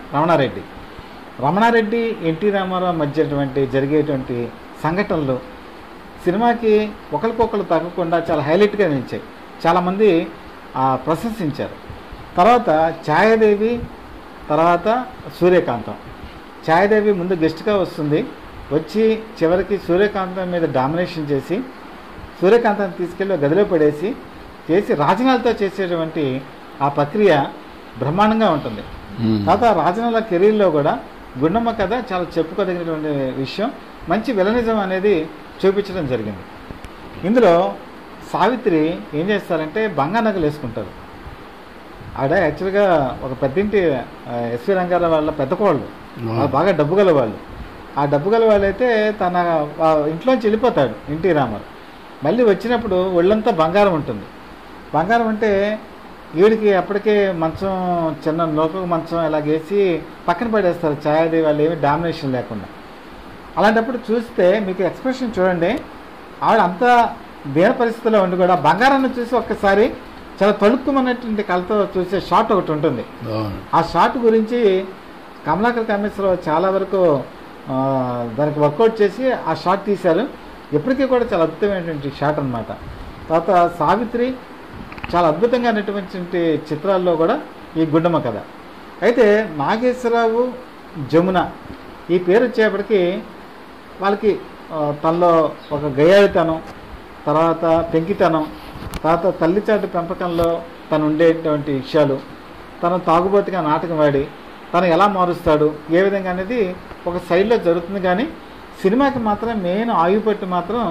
రమణారెడ్డి ఎన్టీ రామారావు మధ్య జరిగేటువంటి సంఘటనలు సినిమాకి ఒకరికొకరు తగ్గకుండా చాలా హైలైట్గా నిలిచాయి. చాలామంది ప్రశంసించారు. తర్వాత ఛాయాదేవి, తర్వాత సూర్యకాంతం. ఛాయాదేవి ముందు గెస్ట్గా వస్తుంది, వచ్చి చివరికి సూర్యకాంతం మీద డామినేషన్ చేసి సూర్యకాంతాన్ని తీసుకెళ్ళి గదిలో చేసి రాజనాలతో చేసేటువంటి ఆ ప్రక్రియ బ్రహ్మాండంగా ఉంటుంది. తర్వాత రాజనాల కెరీర్లో కూడా గుండమ్మ కథ చాలా చెప్పుకోదగినటువంటి విషయం. మంచి విలనిజం అనేది చూపించడం జరిగింది. ఇందులో సావిత్రి ఏం చేస్తారంటే బంగానగలు వేసుకుంటారు. ఆవిడ యాక్చువల్గా ఒక పెద్దింటి ఎస్వి రంగారావు వాళ్ళ పెద్ద కోళ్ళు, బాగా డబ్బు గల వాళ్ళు. ఆ డబ్బు గల వాళ్ళైతే తన ఇంట్లోంచి వెళ్ళిపోతాడు ఎన్టీ రామారావు. మళ్ళీ వచ్చినప్పుడు ఒళ్ళంతా బంగారం ఉంటుంది. బంగారం అంటే వీడికి అప్పటికే మంచం, చిన్న నోక మంచం ఇలాగేసి పక్కన పడేస్తారు ఛాయాదేవి వాళ్ళు, ఏమి డామినేషన్ లేకుండా. అలాంటప్పుడు చూస్తే మీకు ఎక్స్ప్రెషన్ చూడండి, ఆవిడ అంతా దేన పరిస్థితిలో ఉండి కూడా బంగారాన్ని చూసి ఒక్కసారి చాలా తలుక్కుమన్నటువంటి కళ్ళతో చూసే షాట్ ఒకటి ఉంటుంది. ఆ షాట్ గురించి కమలాకర్ కామేశ్వరరావు చాలా వరకు దానికి వర్కౌట్ చేసి ఆ షాట్ తీశారు. ఎప్పటికీ కూడా చాలా అద్భుతమైనటువంటి షాట్ అనమాట. తర్వాత సావిత్రి చాలా అద్భుతంగా ఉన్నటువంటి చిత్రాల్లో కూడా ఈ గుండమ్మ కథ. అయితే నాగేశ్వరరావు, జమున ఈ పేరు వచ్చేప్పటికీ వాళ్ళకి తనలో ఒక గయాళితనం, తర్వాత పెంకితనం, తర్వాత తల్లిచాటు పెంపకంలో తను ఉండేటువంటి విషయాలు, తను తాగుబోతుగా నాటకం వాడి తను ఎలా మారుస్తాడు ఏ విధంగా అనేది ఒక సైడ్లో జరుగుతుంది. కానీ సినిమాకి మాత్రం మెయిన్ ఆయుపట్టు మాత్రం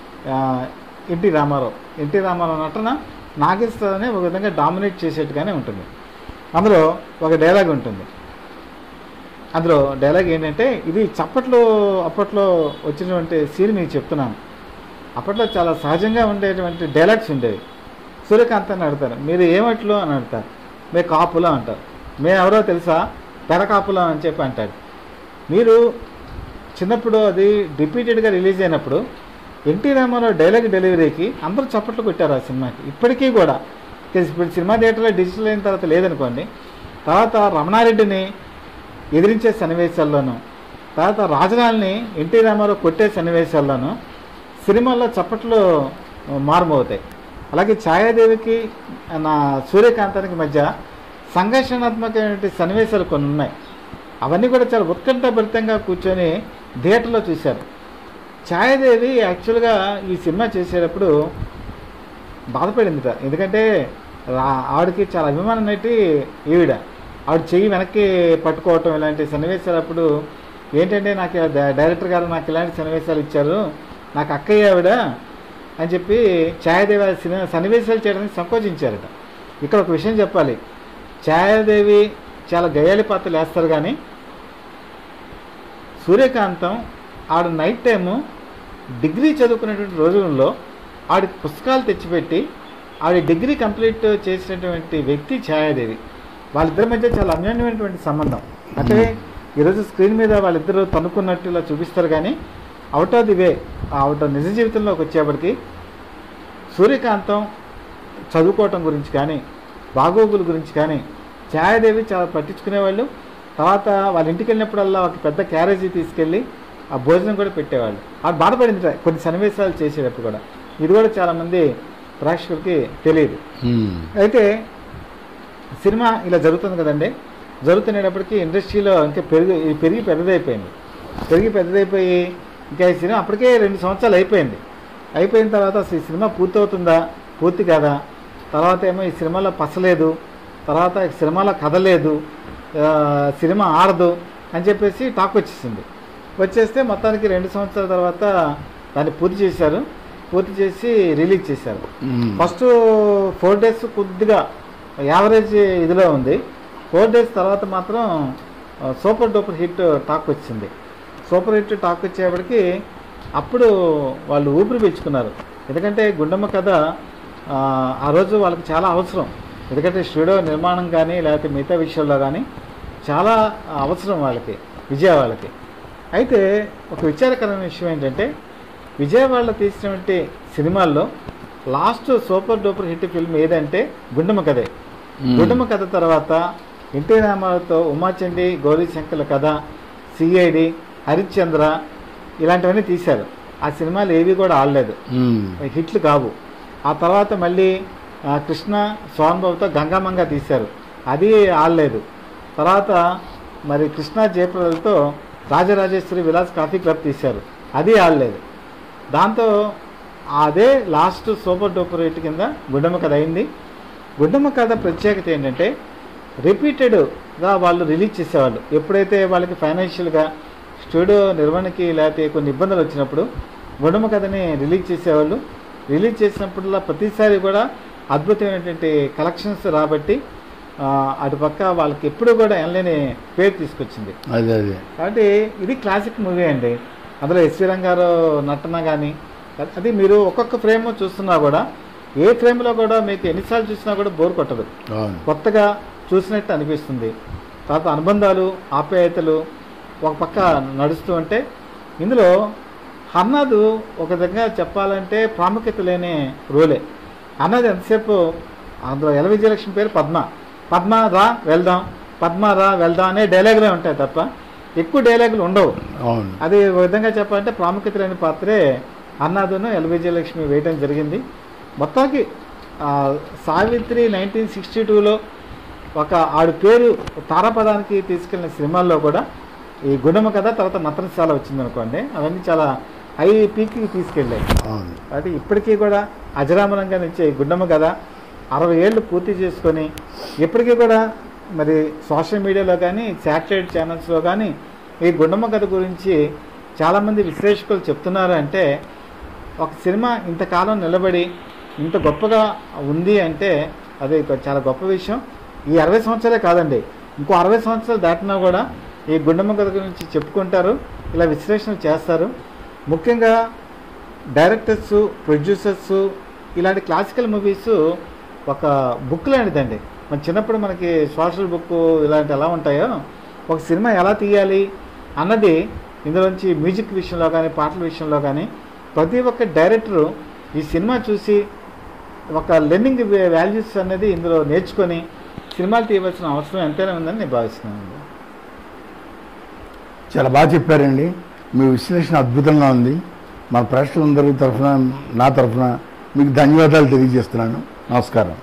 ఎన్టీ రామారావు నటన నాగేశ్వరరావుని ఒక విధంగా డామినేట్ చేసేట్టుగానే ఉంటుంది. అందులో ఒక డైలాగ్ ఉంటుంది. అందులో డైలాగ్ ఏంటంటే, ఇది అప్పట్లో వచ్చినటువంటి సీన్ మీకు చెప్తున్నాను. అప్పట్లో చాలా సహజంగా ఉండేటువంటి డైలాగ్స్ ఉండేవి. సూర్యకాంత్ అని అడుగుతారు, మీరు ఏమట్లు అని అడుగుతారు, మేము కాపులం అంటారు. మేము ఎవరో తెలుసా, పెరకాపులం అని చెప్పి అంటాడు. మీరు చిన్నప్పుడు అది రిపీటెడ్గా రిలీజ్ అయినప్పుడు ఎన్టీ రామారావు డైలాగ్ డెలివరీకి అందరూ చప్పట్లు కొట్టారు ఆ సినిమాకి. ఇప్పటికీ కూడా ఇప్పుడు సినిమా థియేటర్లో డిజిటల్ అయిన తర్వాత లేదనుకోండి, తర్వాత రమణారెడ్డిని ఎదిరించే సన్నివేశాల్లోనూ, తర్వాత రాజనాల్ని ఎన్టీ రామారావు కొట్టే సన్నివేశాల్లోనూ సినిమాల్లో చప్పట్లు మారుమవుతాయి. అలాగే ఛాయాదేవికి నా సూర్యకాంతానికి మధ్య సంఘర్షణాత్మకమైన సన్నివేశాలు కొన్ని ఉన్నాయి. అవన్నీ కూడా చాలా ఉత్కంఠభరితంగా కూర్చొని థియేటర్లో చూశారు. ఛాయాదేవి యాక్చువల్గా ఈ సినిమా చేసేటప్పుడు బాధపడిందిట. ఎందుకంటే ఆవిడకి చాలా అభిమానం నటి ఈవిడ. ఆవిడ చెయ్యి వెనక్కి పట్టుకోవటం ఇలాంటి సన్నివేశాలు అప్పుడు ఏంటంటే నాకు డైరెక్టర్ గారు నాకు ఇలాంటి సన్నివేశాలు ఇచ్చారు, నాకు అక్కయ్య ఆవిడ అని చెప్పి ఛాయాదేవి సినిమా సన్నివేశాలు చేయడానికి సంకోచించారట. ఇక్కడ ఒక విషయం చెప్పాలి, ఛాయాదేవి చాలా గయ్యాలి పాత్రలు వేస్తారు, కానీ సూర్యకాంతం ఆవిడ నైట్ టైము డిగ్రీ చదువుకునేటువంటి రోజుల్లో ఆవిడ పుస్తకాలు తెచ్చిపెట్టి ఆవిడ డిగ్రీ కంప్లీట్ చేసినటువంటి వ్యక్తి ఛాయాదేవి. వాళ్ళిద్దరి మధ్య చాలా అన్యోన్యమైనటువంటి సంబంధం. అంటే ఈరోజు స్క్రీన్ మీద వాళ్ళిద్దరూ తనుకున్నట్టు ఇలా చూపిస్తారు, కానీ అవుట్ ఆఫ్ ది వే ఆవిడ నిజ జీవితంలోకి వచ్చేప్పటికి సూర్యకాంతం చదువుకోవటం గురించి కానీ బాగోగుల గురించి కానీ ఛాయాదేవి చాలా పట్టించుకునేవాళ్ళు. తర్వాత వాళ్ళ ఇంటికి వెళ్ళినప్పుడల్లా ఒక పెద్ద క్యారేజీ తీసుకెళ్ళి ఆ భోజనం కూడా పెట్టేవాళ్ళు. ఆవిడ బాధపడింది కొన్ని సన్నివేశాలు చేసేటప్పుడు కూడా. ఇది కూడా చాలామంది ప్రేక్షకులకి తెలియదు. అయితే సినిమా ఇలా జరుగుతుంది కదండి, జరుగుతునేటప్పటికీ ఇండస్ట్రీలో ఇంకా పెరిగి పెద్దదైపోయి ఇంకా ఈ సినిమా అప్పటికే 2 సంవత్సరాలు అయిపోయిన తర్వాత అసలు ఈ సినిమా పూర్తవుతుందా, పూర్తి కాదా, తర్వాత ఏమో ఈ సినిమాలో పసలేదు, తర్వాత ఈ సినిమాలో కథ లేదు, సినిమా ఆడదు అని చెప్పేసి టాక్ వచ్చేస్తే మొత్తానికి 2 సంవత్సరాల తర్వాత దాన్ని పూర్తి చేసి రిలీజ్ చేశారు. ఫస్ట్ 4 days కొద్దిగా యావరేజ్ ఇదిలో ఉంది. 4 days తర్వాత మాత్రం సూపర్ డూపర్ హిట్ టాక్ వచ్చింది. సూపర్ హిట్ టాక్ వచ్చేప్పటికి అప్పుడు వాళ్ళు ఊపిరి పీల్చుకున్నారు. ఎందుకంటే గుండమ్మ కథ ఆ రోజు వాళ్ళకి చాలా అవసరం. ఎందుకంటే స్టూడియో నిర్మాణం కానీ లేకపోతే మిగతా విషయాల్లో కానీ చాలా అవసరం వాళ్ళకి, వాళ్ళకి. అయితే ఒక విచారకరమైన విషయం ఏంటంటే విజయవాడలో తీసినటువంటి సినిమాల్లో last super duper hit film ఏదంటే గుండమ్మ కథే. గుండమ్మ కథ తర్వాత ఎన్టీ రామారావుతో ఉమాచండి, గౌరీశంకర్ల కథ, సిఐడి, హరిశ్చంద్ర ఇలాంటివన్నీ తీశారు. ఆ సినిమాలు ఏవి కూడా ఆడలేదు, హిట్లు కావు. ఆ తర్వాత మళ్ళీ కృష్ణ సోహన్బాబుతో గంగామంగ తీశారు, అది ఆడలేదు. తర్వాత మరి కృష్ణ జయప్రదలతో రాజరాజేశ్వరి విలాస్ కాఫీ క్లబ్ తీశారు, అది ఆడలేదు. దాంతో అదే లాస్ట్ సూపర్ డూపర్ హిట్ కింద గుండమ్మ కథ అయింది. గుండమ్మ కథ ప్రత్యేకత ఏంటంటే రిపీటెడ్గా వాళ్ళు రిలీజ్ చేసేవాళ్ళు. ఎప్పుడైతే వాళ్ళకి ఫైనాన్షియల్గా స్టూడియో నిర్వహణకి లేకపోతే కొన్ని ఇబ్బందులు వచ్చినప్పుడు గుండమ్మ కథని రిలీజ్ చేసేవాళ్ళు. రిలీజ్ చేసినప్పుడల్లా ప్రతిసారి కూడా అద్భుతమైనటువంటి కలెక్షన్స్ రాబట్టి అటుపక్క వాళ్ళకి ఎప్పుడు కూడా ఎనలేని పేరు తీసుకొచ్చింది. కాబట్టి ఇది క్లాసిక్ మూవీ అండి. అందులో ఎస్వి రంగారావు నటన కానీ అది మీరు ఒక్కొక్క ఫ్రేమ్ చూస్తున్నా కూడా ఏ ఫ్రేమ్లో కూడా మీకు ఎన్నిసార్లు చూసినా కూడా బోర్ కొట్టదు, కొత్తగా చూసినట్టు అనిపిస్తుంది. తర్వాత అనుబంధాలు, ఆప్యాయతలు ఒక పక్క నడుస్తూ ఉంటే ఇందులో హర్నాథ్ ఒక విధంగా చెప్పాలంటే ప్రాముఖ్యత లేని రోలే. హర్నాథ్ ఎంతసేపు అందులో ఎల్ విజయలక్ష్మి పేరు పద్మ రా వెళ్దాం అనే డైలాగులే ఉంటాయి తప్ప ఎక్కువ డైలాగులు ఉండవు. అది ఒక విధంగా చెప్పాలంటే ప్రాముఖ్యత లేని పాత్రే హర్నాథ్ను ఎల్ విజయలక్ష్మి వేయటం జరిగింది. మొత్తానికి సావిత్రి 1962లో ఒక ఆవిడ పేరు తారాపదానికి తీసుకెళ్లిన సినిమాల్లో కూడా ఈ గుండమ్మ కథ తర్వాత నతనశాల వచ్చిందనుకోండి, అవన్నీ చాలా హై పీక్కి తీసుకెళ్ళాయి. కాబట్టి ఇప్పటికీ కూడా అజరామరంగా నుంచే గుండమ్మ కథ 60 ఏళ్ళు పూర్తి చేసుకొని ఇప్పటికీ కూడా మరి సోషల్ మీడియాలో కానీ శాటిలైట్ ఛానల్స్లో కానీ ఈ గుండమ్మ కథ గురించి చాలామంది విశ్లేషకులు చెప్తున్నారు. అంటే ఒక సినిమా ఇంతకాలం నిలబడి ఇంత గొప్పగా ఉంది అంటే అది చాలా గొప్ప విషయం. ఈ 60 సంవత్సరాలే కాదండి, ఇంకో 60 సంవత్సరాలు దాటినా కూడా ఈ గుండమ్మ కథ గురించి చెప్పుకుంటారు, ఇలా విశ్లేషణలు చేస్తారు. ముఖ్యంగా డైరెక్టర్స్, ప్రొడ్యూసర్స్ ఇలాంటి క్లాసికల్ మూవీస్ ఒక బుక్ లాంటిదండి. మన చిన్నప్పుడు మనకి సోషల్ బుక్ ఇలాంటి ఎలా ఉంటాయో ఒక సినిమా ఎలా తీయాలి అన్నది ఇందులోంచి మ్యూజిక్ విషయంలో కానీ పాటల విషయంలో కానీ ప్రతి ఒక్క డైరెక్టరు ఈ సినిమా చూసి ఒక లెర్నింగ్ వాల్యూస్ అనేది ఇందులో నేర్చుకొని సినిమాలు తీయవలసిన అవసరం ఎంతైనా ఉందని నేను భావిస్తున్నాను. చాలా బాగా చెప్పారండి. మీ విశ్లేషణ అద్భుతంగా ఉంది. మన ప్రేక్షకులందరి తరఫున, నా తరఫున మీకు ధన్యవాదాలు తెలియజేస్తున్నాను. నమస్కారం.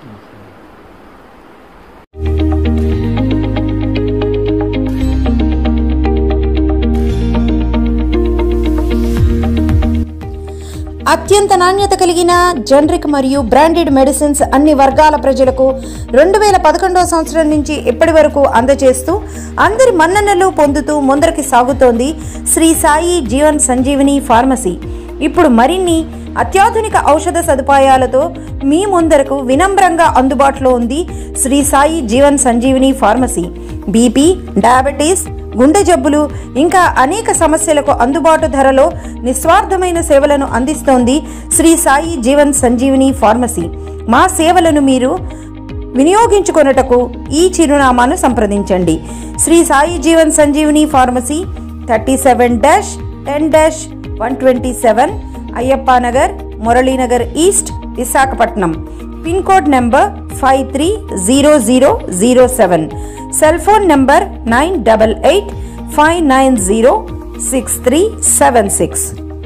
అత్యంత నాణ్యత కలిగిన జనరిక్ మరియు బ్రాండెడ్ మెడిసిన్స్ అన్ని వర్గాల ప్రజలకు 2011వ సంవత్సరం నుంచి ఇప్పటి వరకు అందజేస్తూ అందరి మన్ననలు పొందుతూ ముందరికి సాగుతోంది శ్రీ సాయి జీవన్ సంజీవిని ఫార్మసీ. ఇప్పుడు మరిన్ని అత్యాధునిక ఔషధ సదుపాయాలతో మీ ముందరకు వినమ్రంగా అందుబాటులో ఉంది Shri Sai Jeevan Sanjeevini pharmacy. BP, diabetes, గుండె జబ్బులు ఇంకా అనేక సమస్యలకు అందుబాటు ధరలో నిస్వార్థమైన సేవలను అందిస్తోంది శ్రీ సాయి జీవన్ సంజీవిని ఫార్మసీ. మా సేవలను మీరు వినియోగించుకొనుటకు ఈ చిరునామాను సంప్రదించండి. Shri Sai Jeevan Sanjeevini pharmacy, 37-10-127 Ayyappa Nagar, Muralinagar east, Visakhapatnam. Pin code number 530007. Cell phone number 9885906376.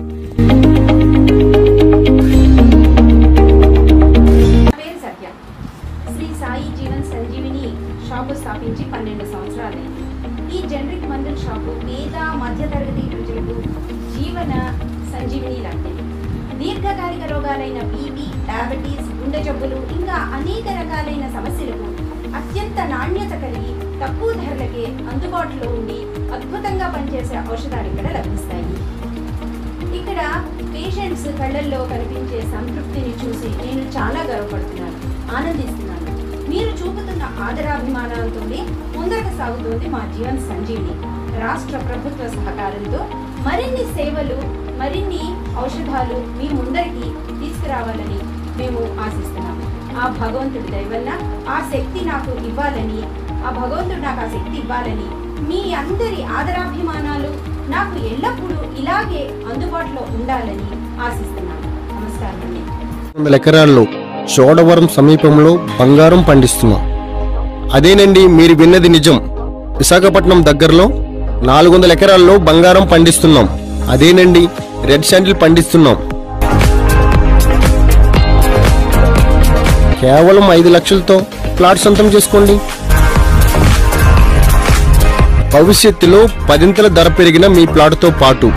Shri Sai Jeevan Sanjeevini shop స్థాపించి 12 సంవత్సరాలైంది. ఈ జనరిక్ మందుల షాపు పేద మధ్యతరగతి ప్రజలకు జీవన సంజీవిని లాంటిది. దీర్ఘకాలిక రోగాలైన బీపీ, డయాబెటీస్, గుండె జబ్బులు ఇంకా అనేక రకాలైన సమస్యలకు అత్యంత నాణ్యత కలిగి తక్కువ ధరలకే అందుబాటులో ఉండి అద్భుతంగా పనిచేసే ఔషధాలు ఇక్కడ లభిస్తాయి. ఇక్కడ పేషెంట్స్ కళ్ళల్లో కనిపించే సంతృప్తిని చూసి నేను చాలా గర్వపడుతున్నాను, ఆనందిస్తున్నాను. మీరు చూపుతున్న ఆదరాభిమానాలతోనే ముందరకు సాగుతోంది మా జీవన్ సంజీవిని. రాష్ట్ర ప్రభుత్వ సహకారంతో మరిన్ని సేవలు, మరిన్ని ఔషధాలు మీ ముందరికి తీసుకురావాలని మేము ఆశిస్తున్నాము. ఆ భగవంతుడి దయ వల్ల ఆ శక్తి నాకు ఇవ్వాలని, ఆ భగవంతుడు నాకు ఆ శక్తి ఇవ్వాలని, మీ అందరి ఆదరాభిమానాలు నాకు ఎల్లప్పుడూ ఇలాగే అందుబాటులో ఉండాలని ఆశిస్తున్నాను. నమస్కారం అండి. 100 ఎకరాల్లో చోడవరం సమీపంలో బంగారం పండిస్తున్నాం. అదేనండి, మీరు విన్నది నిజం. విశాఖపట్నం దగ్గరలో 400 ఎకరాల్లో బంగారం పండిస్తున్నాం. అదేనండి, రెడ్ శాండిల్ పండిస్తున్నాం. కేవలం 5 లక్షలతో ప్లాట్ సొంతం చేసుకోండి. భవిష్యత్తులో 10ంతల ధర పెరిగిన మీ ప్లాట్తో పాటు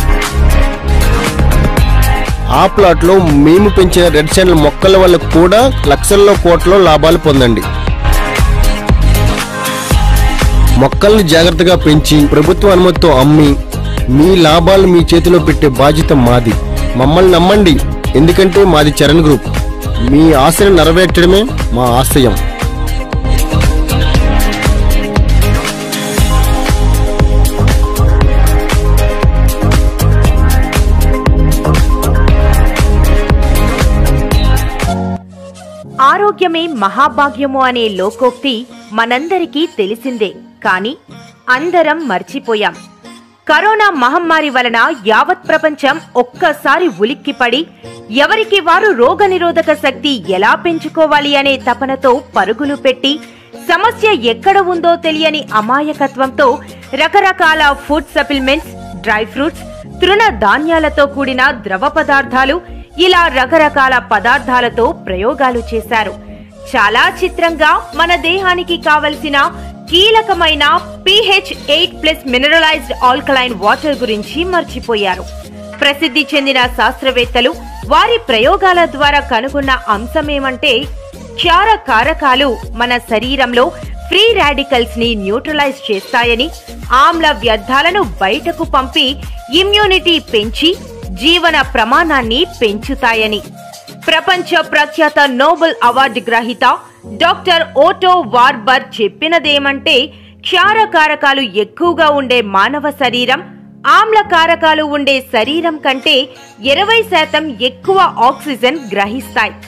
ఆ ప్లాట్లో మేము పెంచిన రెడ్ శాండిల్ మొక్కల వల్ల కూడా లక్షల్లో కోట్ల లాభాలు పొందండి. మొక్కల్ని జాగ్రత్తగా పెంచి ప్రభుత్వ అనుమతితో అమ్మి మీ లాభాలు మీ చేతిలో పెట్టే బాధ్యత మాది. మమ్మల్ని నమ్మండి, ఎందుకంటే మాది చరణ్ గ్రూప్. మీ ఆశను నెరవేర్చడమే మా ఆశయం. ఆరోగ్యమే మహాభాగ్యము అనే లోకోక్తి మనందరికీ తెలిసిందే. కానీ అందరం మర్చిపోయాం. కరోనా మహమ్మారి వలన యావత్ ప్రపంచం ఒక్కసారి ఉలిక్కిపడి ఎవరికి వారు రోగనిరోధక శక్తి ఎలా పెంచుకోవాలి అనే తపనతో పరుగులు పెట్టి సమస్య ఎక్కడ ఉందో తెలియని అమాయకత్వంతో రకరకాల ఫుడ్ సప్లిమెంట్స్, డ్రై ఫ్రూట్స్, తృణ ధాన్యాలతో కూడిన ద్రవ పదార్థాలు, ఇలా రకరకాల పదార్థాలతో ప్రయోగాలు చేశారు. చాలా చిత్రంగా మన దేహానికి కావలసిన కీలకమైన pH 8+ మినరలైజ్డ్ ఆల్కలైన్ వాటర్ గురించి మర్చిపోయారు. ప్రసిద్ధి చెందిన శాస్త్రవేత్తలు వారి ప్రయోగాల ద్వారా కనుగొన్న అంశమేమంటే క్షార కారకాలు మన శరీరంలో ఫ్రీ రాడికల్స్ ని న్యూట్రలైజ్ చేస్తాయని, ఆమ్ల వ్యర్థాలను బయటకు పంపి ఇమ్యూనిటీ పెంచి జీవన ప్రమాణాన్ని పెంచుతాయని. ప్రపంచ ప్రఖ్యాత నోబెల్ అవార్డు గ్రహీత డాక్టర్ ఓటో వార్బర్ చెప్పినదేమంటే క్షార కారకాలు ఎక్కువగా ఉండే మానవ శరీరం ఆమ్ల కారకాలు ఉండే శరీరం కంటే 20% ఎక్కువ ఆక్సిజన్ గ్రహిస్తాయి.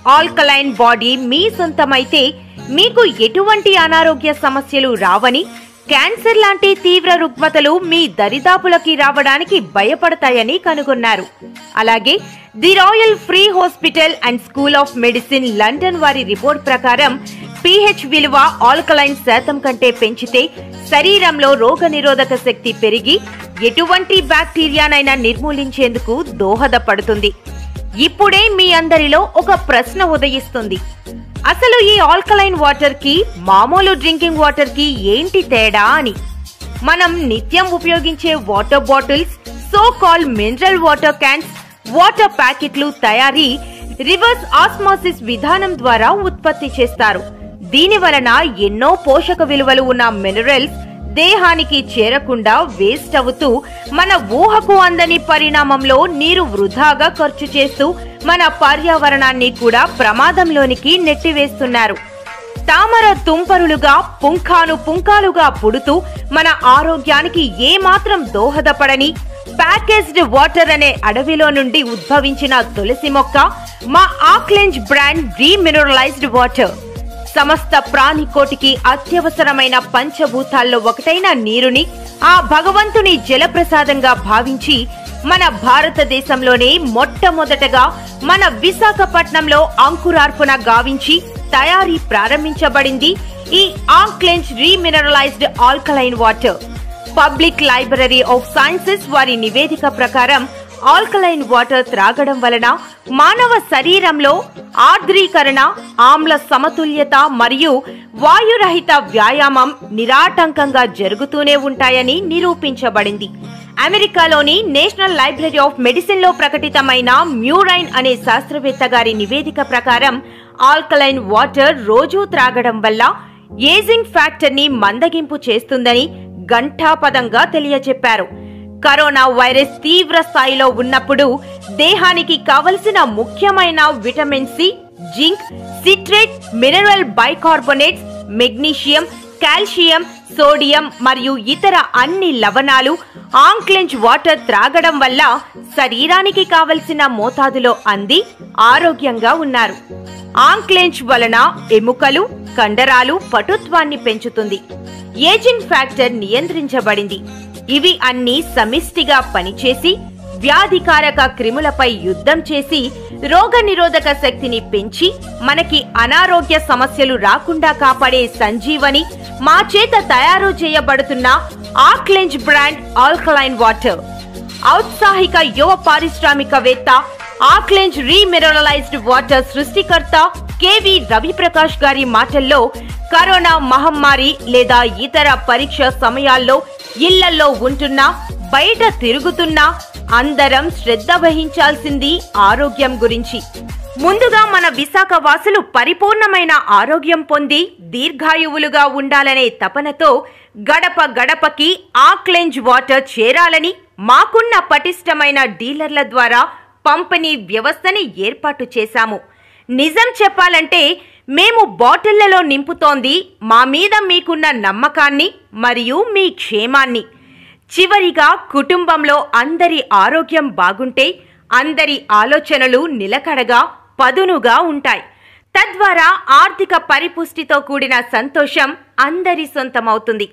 ఆల్కలైన్ బాడీ మీ సొంతమైతే మీకు ఎటువంటి అనారోగ్య సమస్యలు రావని, క్యాన్సర్ లాంటి తీవ్ర రుగ్మతలు మీ దరిదాపులకి రావడానికి భయపడతాయని కనుగొన్నారు. అలాగే the royal free hospital and school of medicine London వారి రిపోర్ట్ ప్రకారం pH విలువ ఆల్కలైన్ శాతం కంటే పెంచితే శరీరంలో రోగనిరోధక శక్తి పెరిగి ఎటువంటి బ్యాక్టీరియానైనా నిర్మూలించేందుకు దోహదపడుతుంది. ఇప్పుడే మీ అందరిలో ఒక ప్రశ్న ఉదయిస్తుంది. అసలు ఈ ఆల్కలైన్ వాటర్ కి మామూలు డ్రింకింగ్ వాటర్ కి ఏంటి తేడా అని. మనం నిత్యం ఉపయోగించే water bottles, so called mineral water cans, water ప్యాకెట్లు తయారీ రివర్స్ ఆస్మాసిస్ విధానం ద్వారా ఉత్పత్తి చేస్తారు. దీని వలన ఎన్నో పోషక విలువలు ఉన్న మినరల్స్ దేహానికి చేరకుండా వేస్ట్ అవుతూ మన ఊహకు అందని పరిణామంలో నీరు వృధాగా ఖర్చు చేస్తూ మన పర్యావరణాన్ని కూడా ప్రమాదంలోనికి నెట్టివేస్తున్నారు. తామర తుంపరులుగా పుంఖాలుగా పుడుతూ మన ఆరోగ్యానికి ఏమాత్రం దోహదపడని ప్యాకేజ్డ్ వాటర్ అనే అడవిలో నుండి ఉద్భవించిన తులసి మొక్క మా ఆక్లెంజ్ బ్రాండ్ డీమినరలైజ్డ్ వాటర్. సమస్త ప్రాణికోటికి అత్యవసరమైన పంచభూతాల్లో ఒకటైన నీరుని ఆ భగవంతుని జలప్రసాదంగా భావించి మన భారతదేశంలోనే మొట్టమొదటగా మన విశాఖపట్నంలో అంకురార్పణ గావించి తయారీ ప్రారంభించబడింది ఈ ఆక్లెంజ్ remineralized alkaline water. Public library of sciences వారి నివేదిక ప్రకారం ఆల్కలైన్ వాటర్ త్రాగడం వలన మానవ శరీరంలో ఆర్ద్రీకరణ, ఆమ్ల సమతుల్యత మరియు వాయురహిత వ్యాయామం నిరాటంకంగా జరుగుతూనే ఉంటాయని నిరూపించబడింది. అమెరికాలోని నేషనల్ లైబ్రరీ ఆఫ్ మెడిసిన్ లో ప్రకటితమైన మ్యూరైన్ అనే శాస్త్రవేత్త గారి నివేదిక ప్రకారం ఆల్కలైన్ వాటర్ రోజూ త్రాగడం వల్ల ఏజింగ్ ఫ్యాక్టర్ ని మందగింపు చేస్తుందని ఘంటాపదంగా తెలియజెప్పారు. కరోనా వైరస్ తీవ్ర స్థాయిలో ఉన్నప్పుడు దేహానికి కావలసిన ముఖ్యమైన vitamin C, zinc, citrate, mineral bicarbonates, magnesium, calcium, sodium మరియు ఇతర అన్ని లవణాలు ఆక్లెంజ్ వాటర్ త్రాగడం వల్ల శరీరానికి కావలసిన మోతాదులో అంది ఆరోగ్యంగా ఉన్నారు. ఆక్లెంజ్ వలన ఎముకలు, కండరాలు పటుత్వాన్ని పెంచుతుంది. ఏజింగ్ ఫ్యాక్టర్ నియంత్రించబడింది. ఇవి అన్ని సమిష్టిగా పనిచేసి వ్యాధికారక క్రిములపై యుద్ధం చేసి రోగ నిరోధక శక్తిని పెంచి మనకి అనారోగ్య సమస్యలు రాకుండా కాపాడే సంజీవని మా చేత తయారు చేయబడుతున్న ఆక్లెంజ్ బ్రాండ్ ఆల్కలైన్ వాటర్. ఔత్సాహిక యువ పారిశ్రామికవేత్త, ఆక్లెంజ్ రీమినరలైజ్డ్ వాటర్ సృష్టికర్త కేవి రవిప్రకాష్ గారి మాటల్లో కరోనా మహమ్మారి లేదా ఇతర పరీక్ష సమయాల్లో ఇళ్లలో ఉంటున్నా, బయట తిరుగుతున్నా అందరం శ్రద్ధ వహించాల్సింది ఆరోగ్యం గురించి. ముందుగా మన విశాఖ వాసులు పరిపూర్ణమైన ఆరోగ్యం పొంది దీర్ఘాయువులుగా ఉండాలనే తపనతో గడప గడపకి ఆక్లెంజ్ వాటర్ చేరాలని మాకున్న పటిష్టమైన డీలర్ల ద్వారా పంపిణీ వ్యవస్థని ఏర్పాటు చేశాము. నిజం చెప్పాలంటే మేము బాటిళ్లలో నింపుతోంది మా మీద మీకున్న నమ్మకాన్ని మరియు మీ క్షేమాన్ని. చివరిగా కుటుంబంలో అందరి ఆరోగ్యం బాగుంటే అందరి ఆలోచనలు నిలకడగా, పదునుగా ఉంటాయి. తద్వారా ఆర్థిక పరిపుష్టితో కూడిన సంతోషం అందరి సొంతమవుతుంది.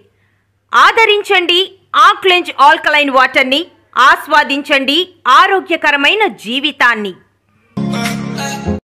ఆదరించండి ఆక్లెంజ్ ఆల్కలైన్ వాటర్ని, ఆస్వాదించండి ఆరోగ్యకరమైన జీవితాన్ని.